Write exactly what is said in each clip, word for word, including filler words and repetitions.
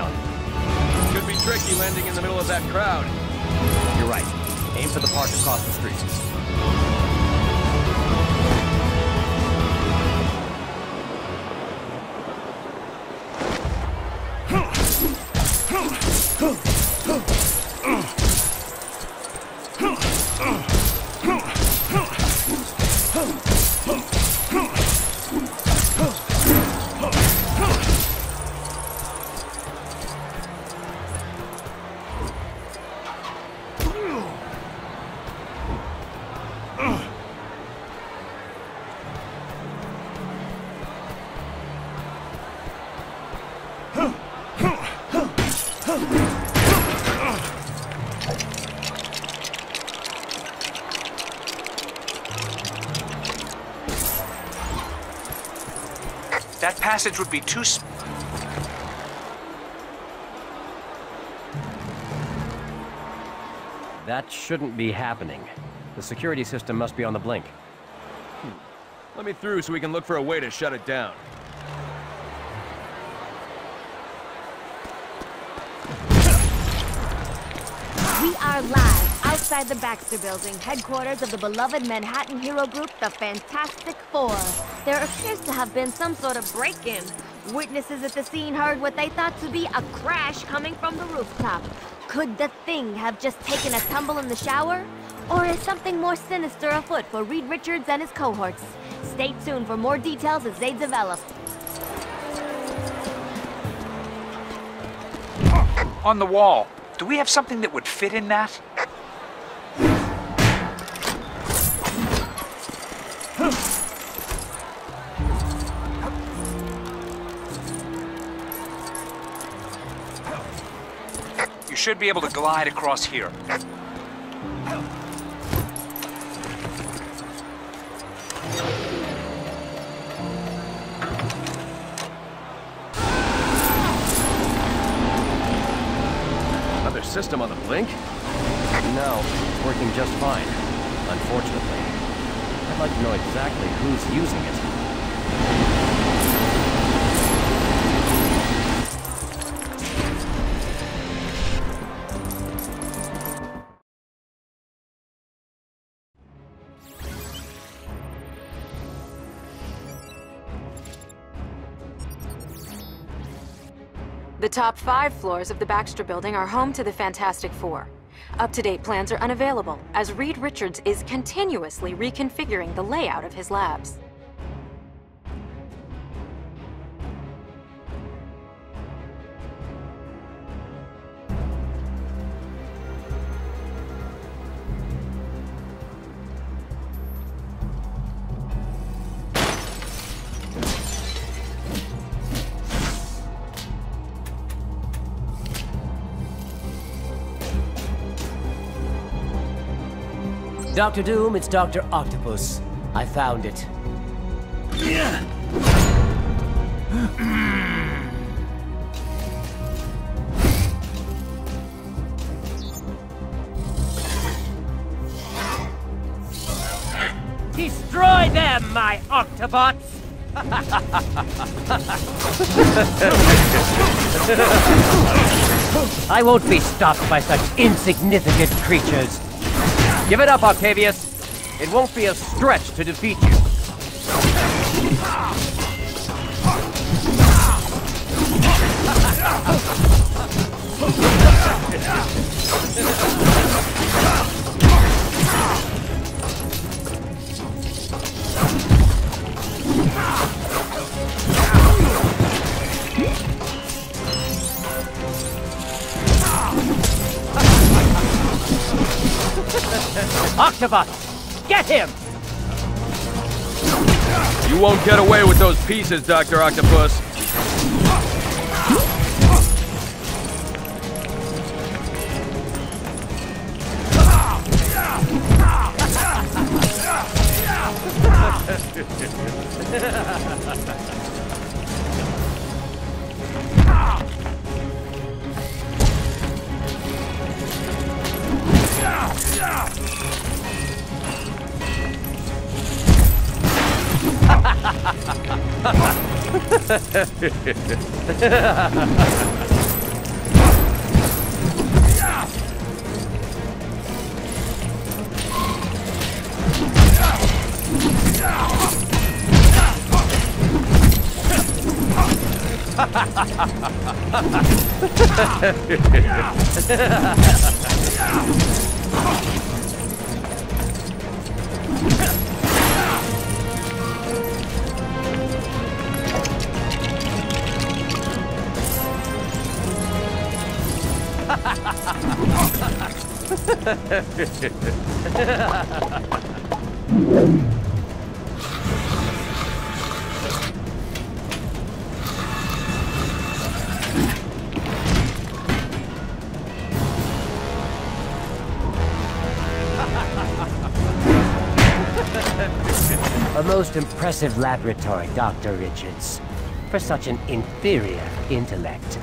down. Could be tricky landing in the middle of that crowd. You're right. Aim for the park across the street. That passage would be too s- That shouldn't be happening. The security system must be on the blink. Let me through so we can look for a way to shut it down. We are live outside the Baxter Building, headquarters of the beloved Manhattan hero group, the Fantastic Four. There appears to have been some sort of break-in. Witnesses at the scene heard what they thought to be a crash coming from the rooftop. Could the Thing have just taken a tumble in the shower? Or is something more sinister afoot for Reed Richards and his cohorts? Stay tuned for more details as they develop. on the wall. Do we have something that would fit in that? You should be able to glide across here. Another system on the blink? No, it's working just fine. Unfortunately. I'd like to know exactly who's using it. The top five floors of the Baxter Building are home to the Fantastic Four. Up-to-date plans are unavailable, as Reed Richards is continuously reconfiguring the layout of his labs. Doctor Doom, it's Doctor Octopus. I found it. Destroy them, my Octobots! I won't be stopped by such insignificant creatures. Give it up, Octavius! It won't be a stretch to defeat you. Octobot! Get him! You won't get away with those pieces, Doctor Octopus. A most impressive laboratory, Doctor Richards, for such an inferior intellect.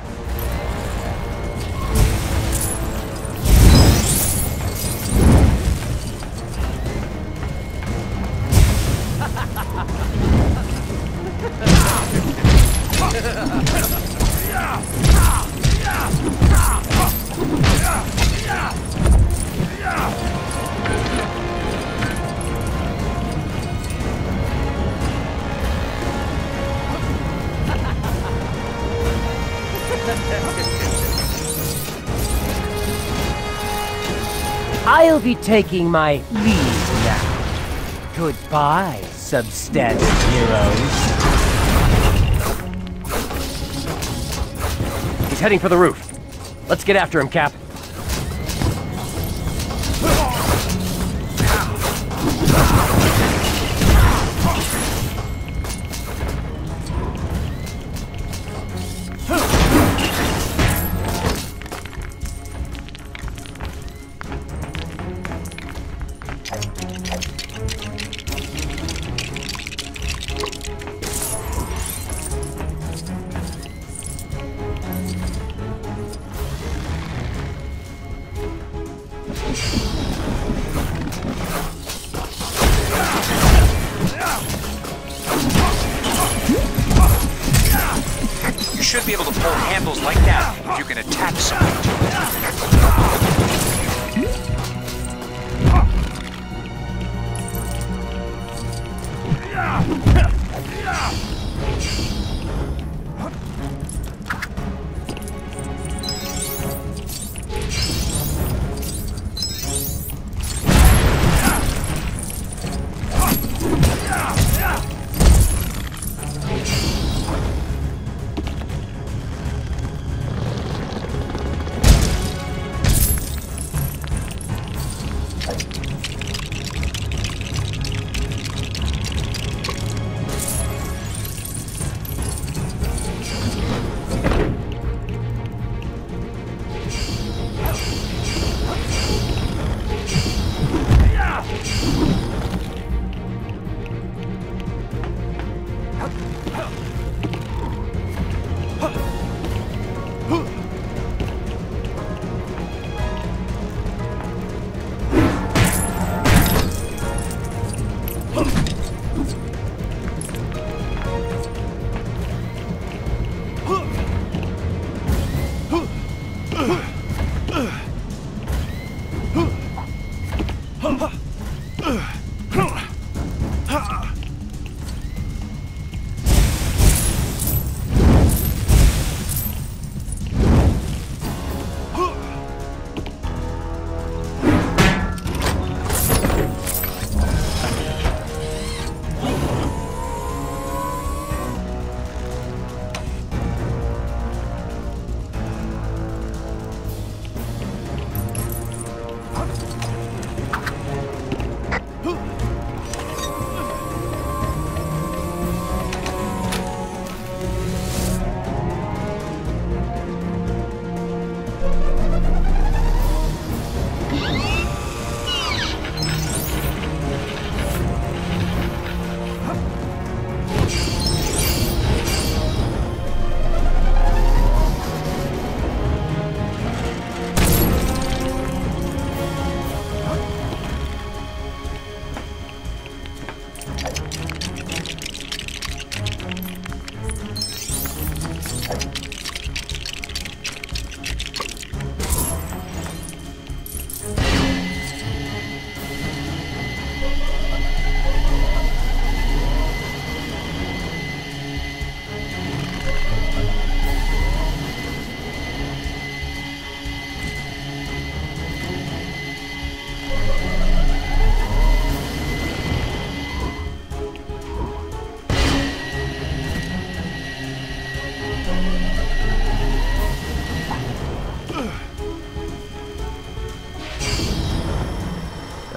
I'll be taking my leave now. Goodbye, substandard heroes. He's heading for the roof. Let's get after him, Cap. You should be able to pull handles like that if you can attach something to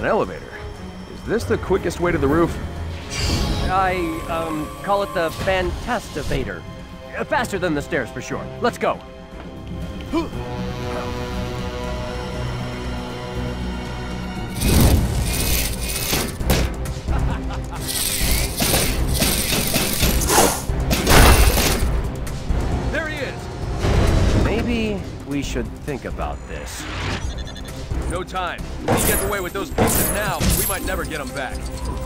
An elevator. Is this the quickest way to the roof? I, um, call it the Fantastivator. Uh, Faster than the stairs, for sure. Let's go. There he is! Maybe we should think about this. No time. If he gets away with those pieces now, we might never get them back.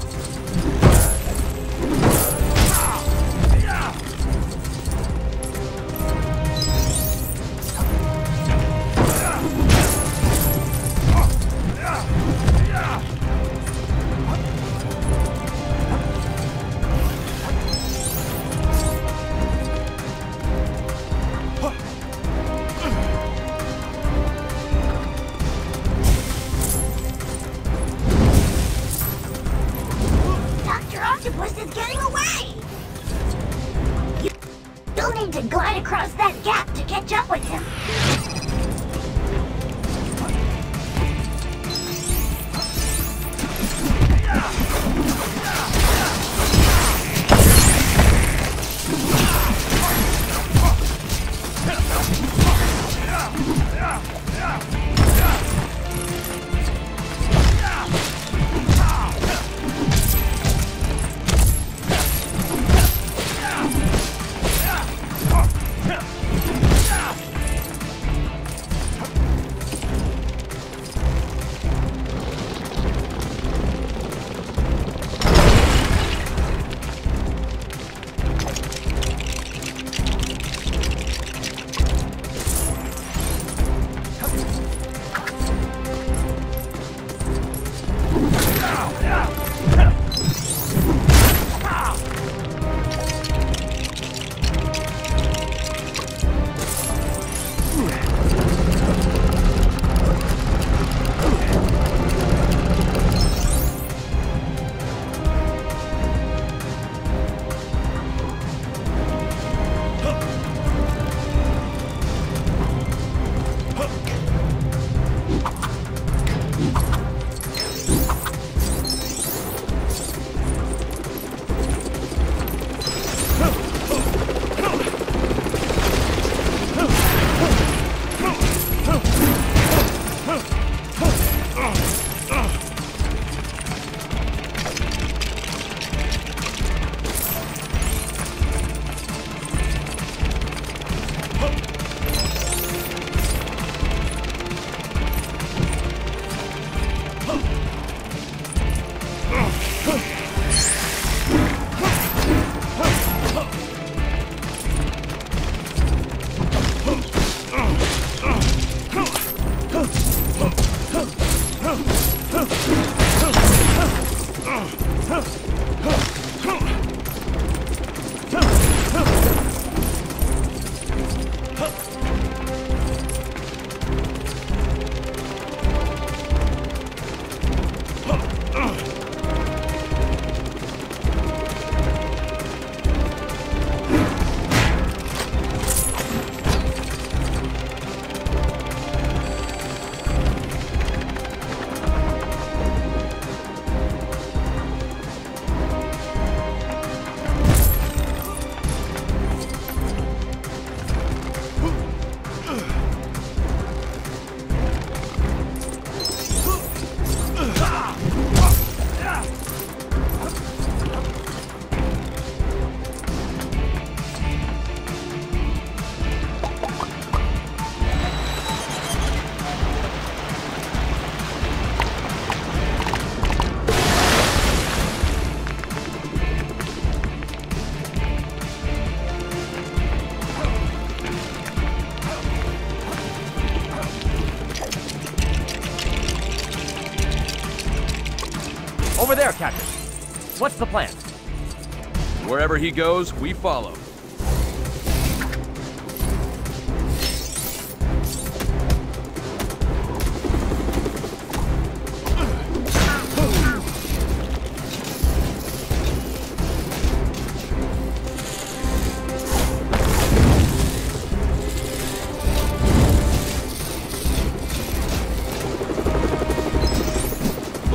Doctor Octopus is getting away! You- You'll need to glide across that gap to catch up with him. Over there, Captain. What's the plan? Wherever he goes, we follow.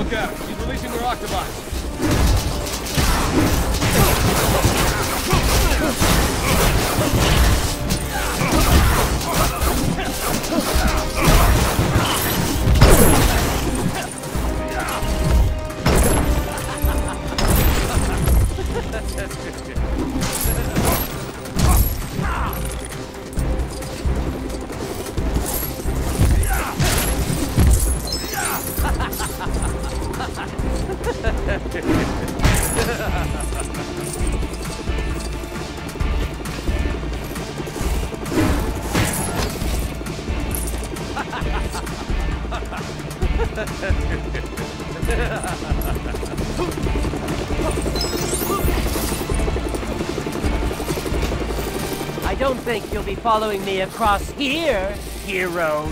Look out. He's releasing their octopi. I don't think you'll be following me across here, heroes.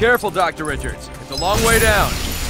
Careful, Doctor Richards. It's a long way down.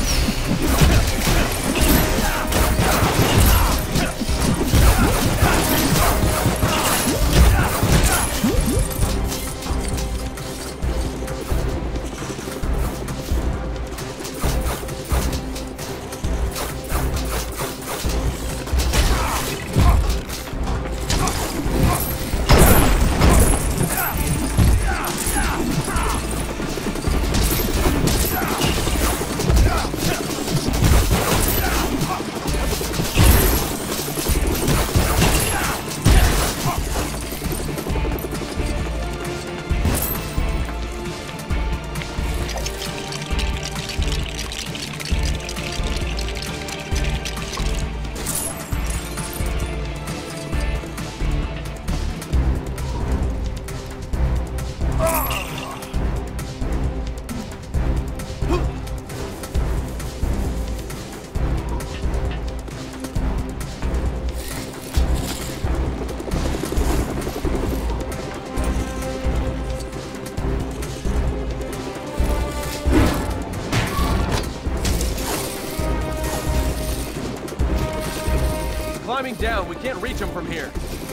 Climbing down, we can't reach him from here.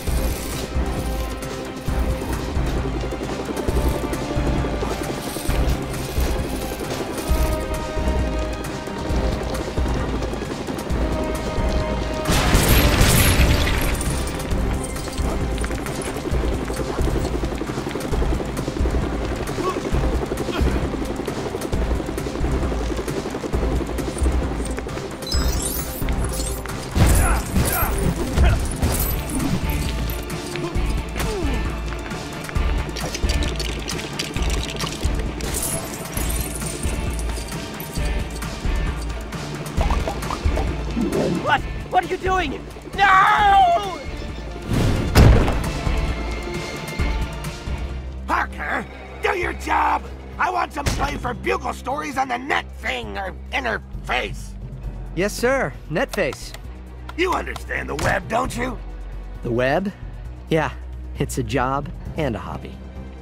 What? What are you doing? No! Parker, do your job! I want some play for Bugle Stories on the net thing, or interface. Yes, sir. Netface. You understand the web, don't you? The web? Yeah, it's a job and a hobby.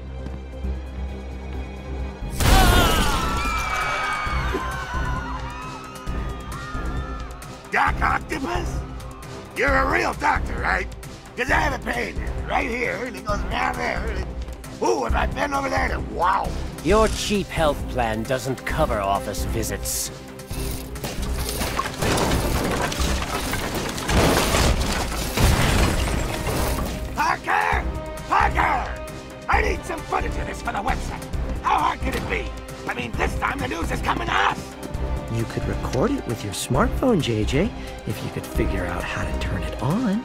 Doc Octopus? You're a real doctor, right? Because I have a pain right here, and it goes down there. And... Ooh, if I bend over there, then wow. Your cheap health plan doesn't cover office visits. Parker! Parker! I need some footage of this for the website. How hard could it be? I mean, this time the news is coming to us. You could record it with your smartphone, J J, if you could figure out how to turn it on.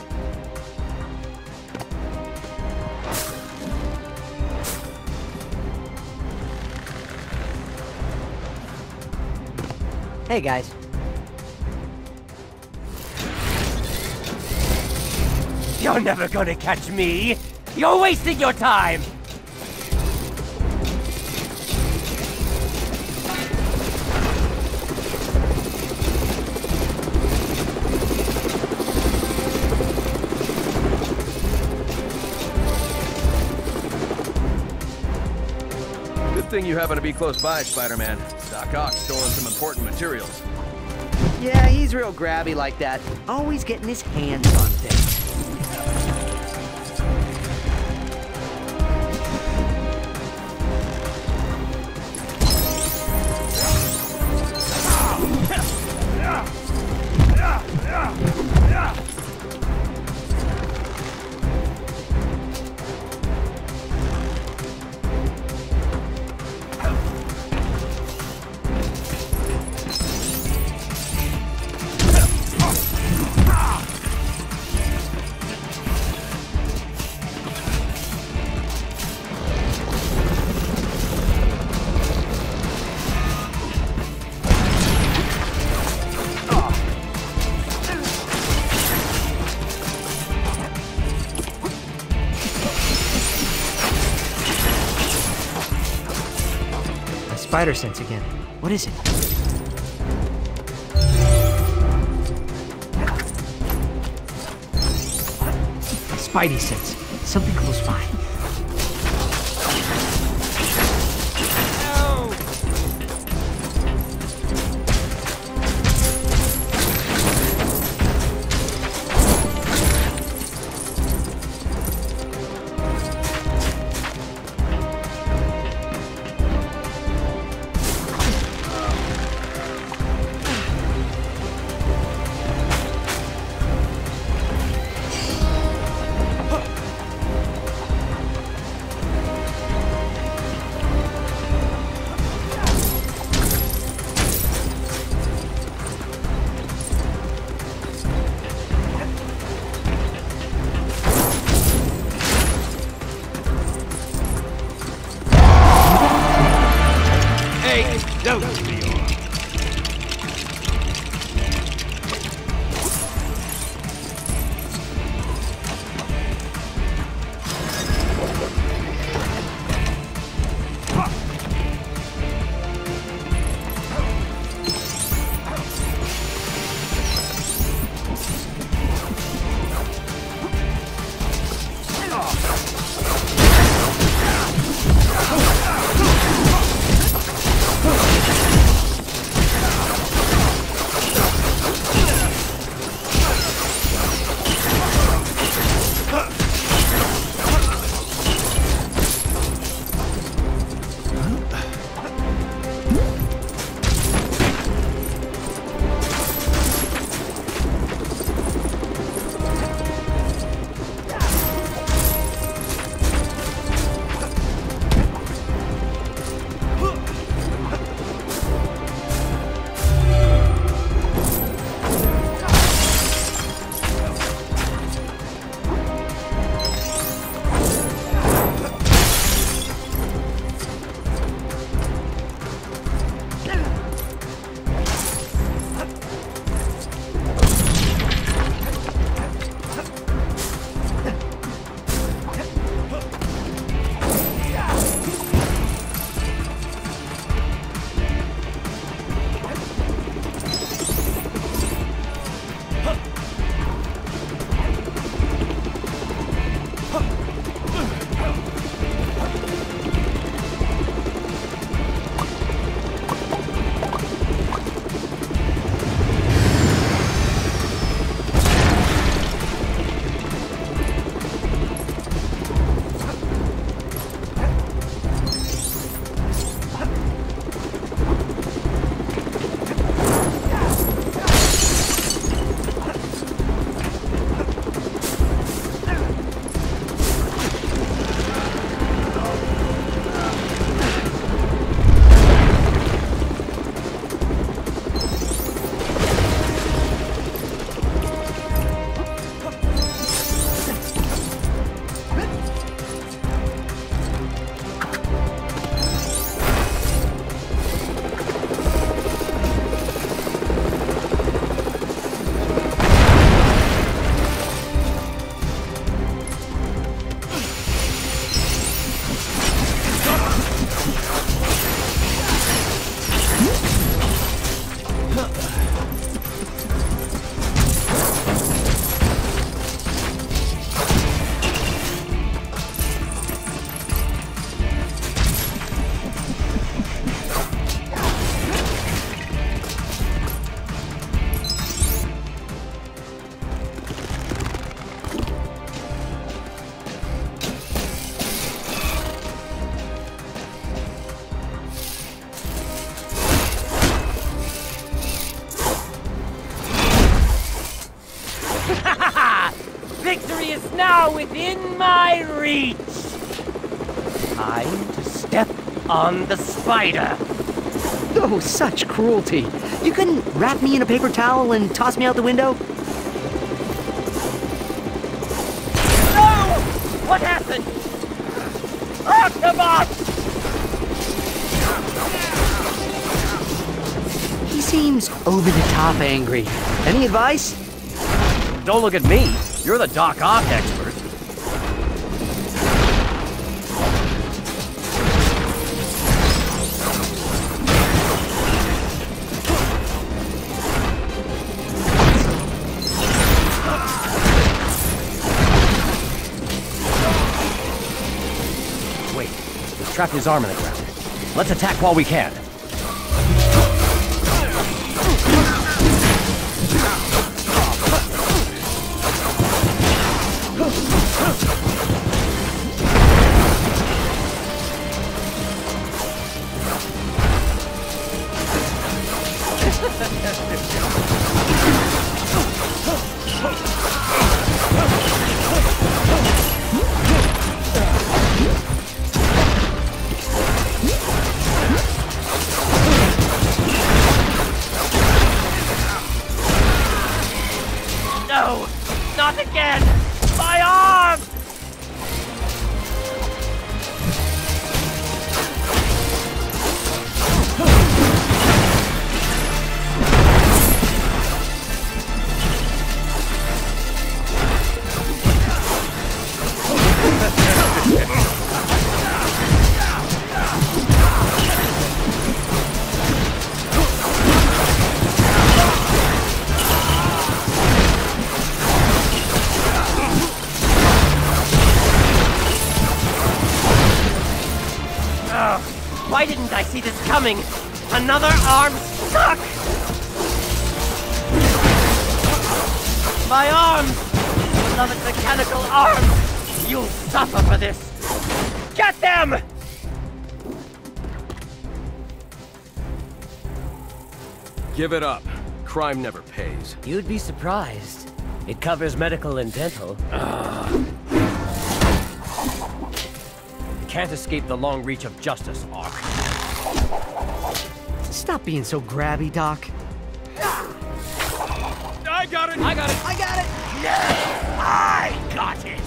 Hey, guys. You're never gonna catch me! You're wasting your time! Good thing you happen to be close by, Spider-Man. Doc Ock's stolen some important materials. Yeah, he's real grabby like that. Always getting his hands on things. Spider sense again. What is it? Spidey sense. Something close by. Victory is now within my reach! Time to step on the spider! Oh, such cruelty. You couldn't wrap me in a paper towel and toss me out the window? No! What happened? Octobot! He seems over the top angry. Any advice? Don't look at me. You're the Doc Ock expert. Wait, he's trapped his arm in the ground. Let's attack while we can. No! Not again! My arm! Why didn't I see this coming? Another arm stuck! My arms! Beloved mechanical arms! You'll suffer for this! Get them! Give it up. Crime never pays. You'd be surprised. It covers medical and dental. Can't escape the long reach of justice, Ock. Stop being so grabby, Doc. I got it! I got it! I got it! I got it!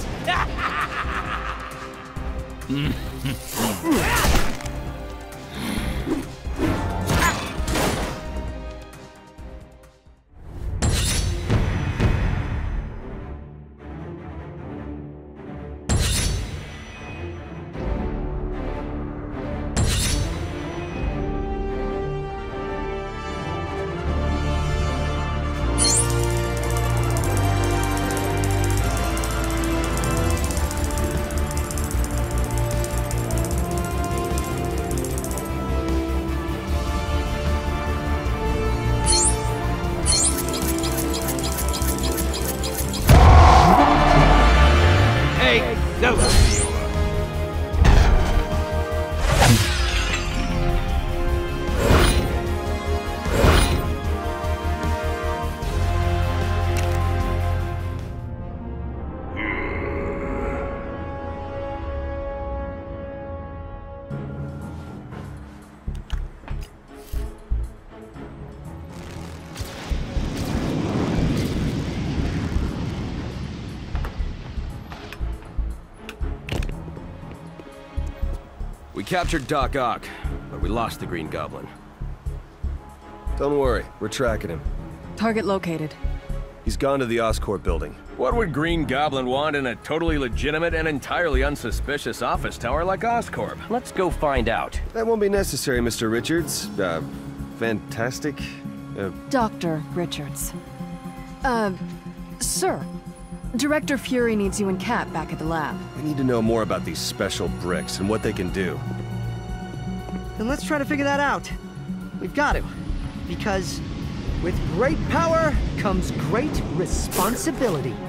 We captured Doc Ock, but we lost the Green Goblin. Don't worry, we're tracking him. Target located. He's gone to the Oscorp building. What would Green Goblin want in a totally legitimate and entirely unsuspicious office tower like Oscorp? Let's go find out. That won't be necessary, Mister Richards. Uh, fantastic. Uh, Doctor Richards. Uh, sir. Director Fury needs you and Cat back at the lab. we need to know more about these special bricks and what they can do. Then let's try to figure that out. We've got to. Because with great power comes great responsibility.